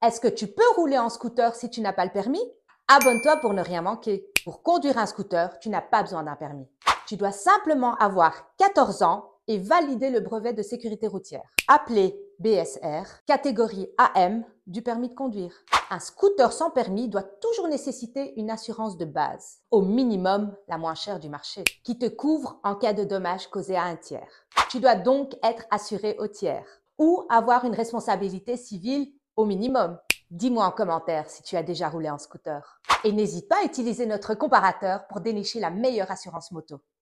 Est-ce que tu peux rouler en scooter si tu n'as pas le permis? Abonne-toi pour ne rien manquer. Pour conduire un scooter, tu n'as pas besoin d'un permis. Tu dois simplement avoir 14 ans et valider le brevet de sécurité routière, appelé BSR, catégorie AM du permis de conduire. Un scooter sans permis doit toujours nécessiter une assurance de base, au minimum la moins chère du marché, qui te couvre en cas de dommages causés à un tiers. Tu dois donc être assuré au tiers ou avoir une responsabilité civile au minimum. Dis-moi en commentaire si tu as déjà roulé en scooter. Et n'hésite pas à utiliser notre comparateur pour dénicher la meilleure assurance moto.